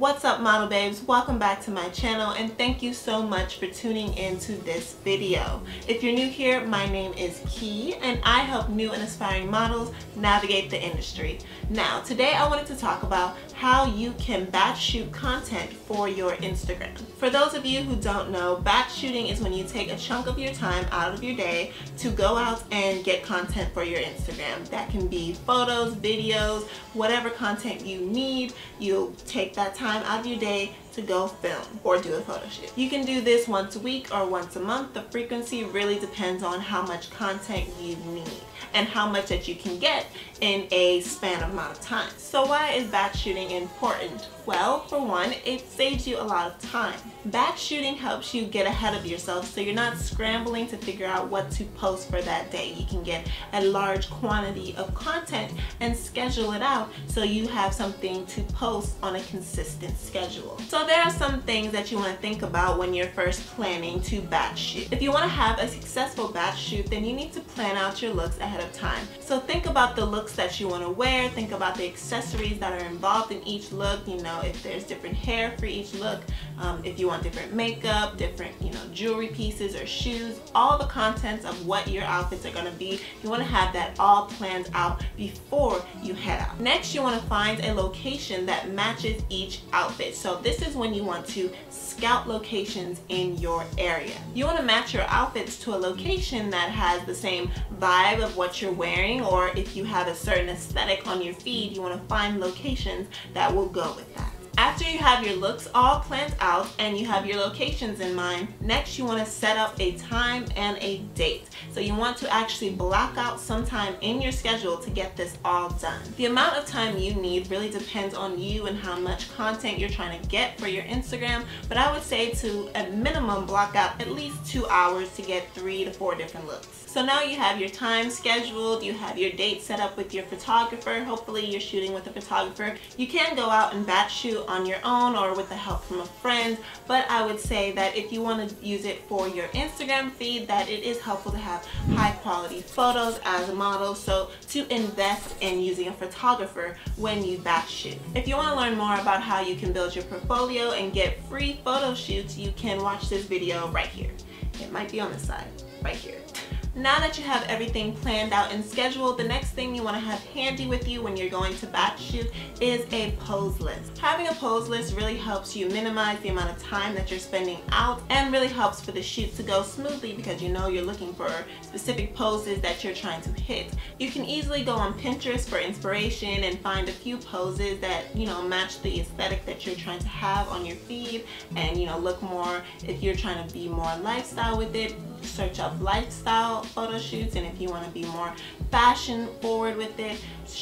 What's up, model babes? Welcome back to my channel and thank you so much for tuning into this video. If you're new here, my name is Key and I help new and aspiring models navigate the industry. Now, today I wanted to talk about how you can batch shoot content for your Instagram. For those of you who don't know, batch shooting is when you take a chunk of your time out of your day to go out and get content for your Instagram. That can be photos, videos, whatever content you need. You'll take that time out of your day to go film or do a photo shoot. You can do this once a week or once a month. The frequency really depends on how much content you need and how much that you can get in a span of amount of time. So why is batch shooting important? Well, for one, it saves you a lot of time. Batch shooting helps you get ahead of yourself so you're not scrambling to figure out what to post for that day. You can get a large quantity of content and schedule it out so you have something to post on a consistent schedule. So there are some things that you want to think about when you're first planning to batch shoot. If you want to have a successful batch shoot, then you need to plan out your looks ahead of time. So think about the looks that you want to wear, think about the accessories that are involved in each look, you know, if there's different hair for each look, if you want different makeup, different, jewelry pieces or shoes, all the contents of what your outfits are going to be, you want to have that all planned out before you head out. Next, you want to find a location that matches each outfit. So this is when you want to scout locations in your area. You want to match your outfits to a location that has the same vibe of what you're wearing, or if you have a certain aesthetic on your feed, you want to find locations that will go with that. After you have your looks all planned out and you have your locations in mind, next you want to set up a time and a date. So you want to actually block out some time in your schedule to get this all done. The amount of time you need really depends on you and how much content you're trying to get for your Instagram, but I would say to a minimum block out at least 2 hours to get 3 to 4 different looks. So now you have your time scheduled, you have your date set up with your photographer. Hopefully you're shooting with a photographer. You can go out and batch shoot on your own or with the help from a friend, but I would say that if you want to use it for your Instagram feed, that it is helpful to have high quality photos as a model, so to invest in using a photographer when you batch shoot. If you want to learn more about how you can build your portfolio and get free photo shoots, you can watch this video right here. It might be on the side, right here. Now that you have everything planned out and scheduled, the next thing you want to have handy with you when you're going to batch shoot is a pose list. Having a pose list really helps you minimize the amount of time that you're spending out and really helps for the shoot to go smoothly because you know you're looking for specific poses that you're trying to hit. You can easily go on Pinterest for inspiration and find a few poses that, match the aesthetic that you're trying to have on your feed and, look more, if you're trying to be more lifestyle with it, search up lifestyle photo shoots, and if you want to be more fashion forward with it,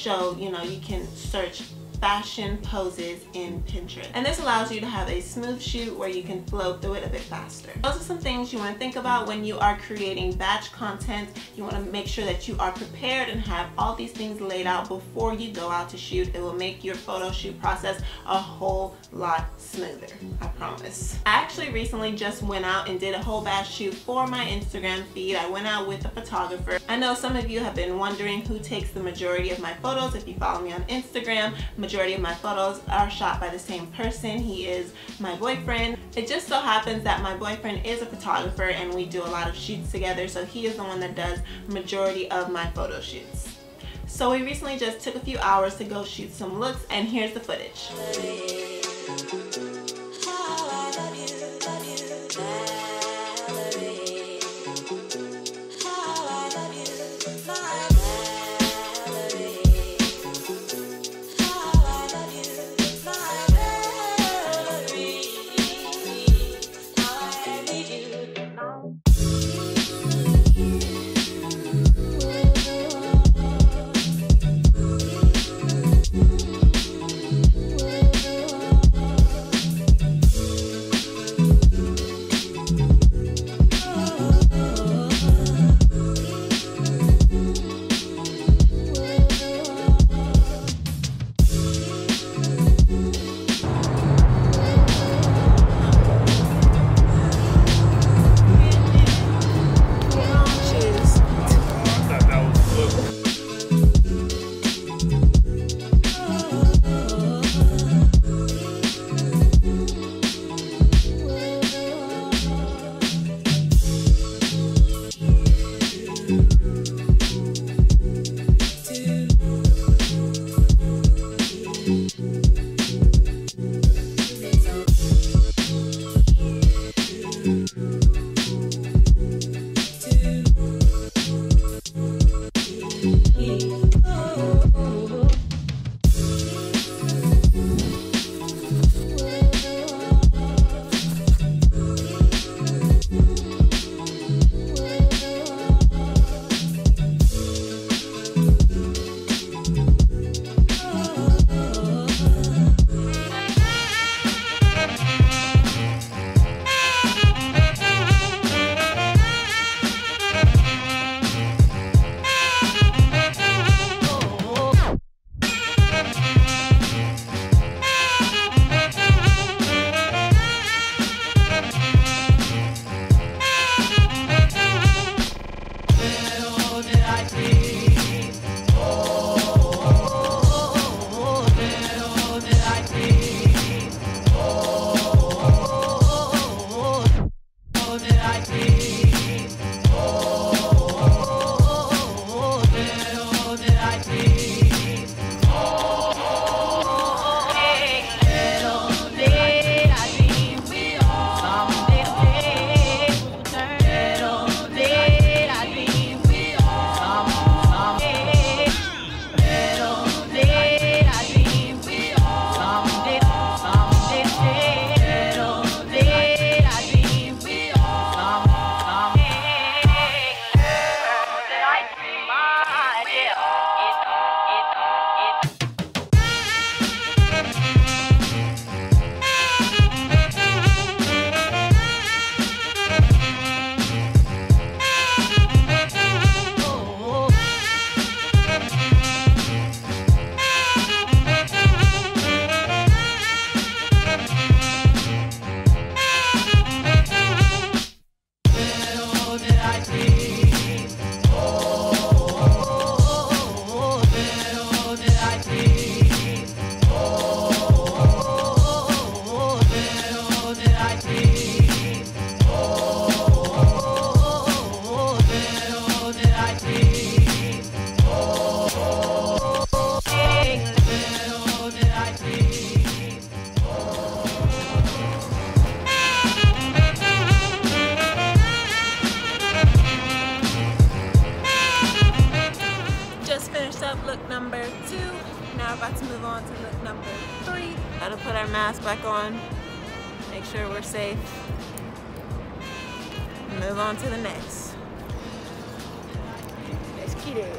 you can search fashion poses in Pinterest. And this allows you to have a smooth shoot where you can flow through it a bit faster. Those are some things you want to think about when you are creating batch content. You want to make sure that you are prepared and have all these things laid out before you go out to shoot. It will make your photo shoot process a whole lot smoother, I promise. I actually recently just went out and did a whole batch shoot for my Instagram feed. I went out with a photographer. I know some of you have been wondering who takes the majority of my photos. If you follow me on Instagram, majority of my photos are shot by the same person. He is my boyfriend. It just so happens that my boyfriend is a photographer and we do a lot of shoots together, so he is the one that does majority of my photo shoots. So we recently just took a few hours to go shoot some looks, and here's the footage. look number 2. Now we're about to move on to look number 3. Gotta put our mask back on, make sure we're safe. Move on to the next. Let's get it.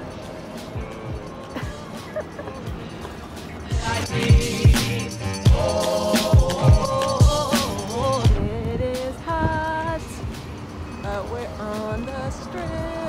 It is hot, but we're on the strip.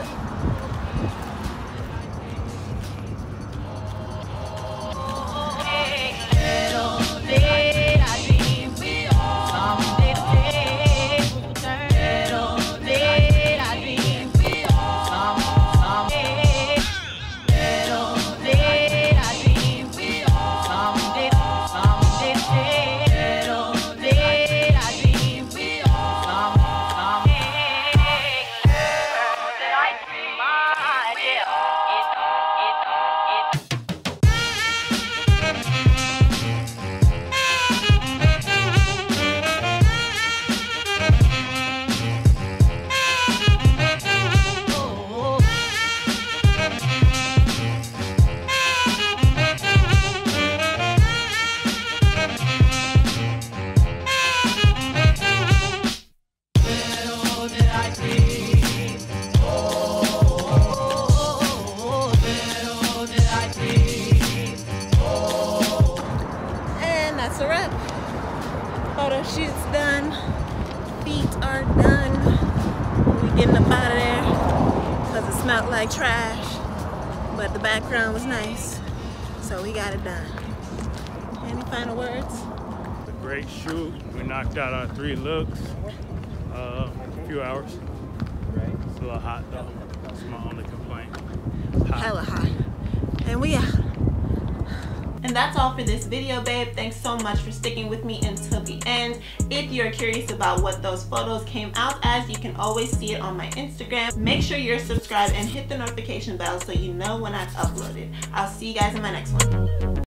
That's a wrap. Photo shoot's done. Feet are done. We getting up out of there because it smelled like trash, but the background was nice, so we got it done. Any final words? A great shoot. We knocked out our 3 looks. A few hours. It's a little hot though. That's my only complaint. Hot. Hella hot. And we out. And that's all for this video, babe. Thanks so much for sticking with me until the end. If you're curious about what those photos came out as, you can always see it on my Instagram. Make sure you're subscribed and hit the notification bell so you know when I've uploaded. I'll see you guys in my next one.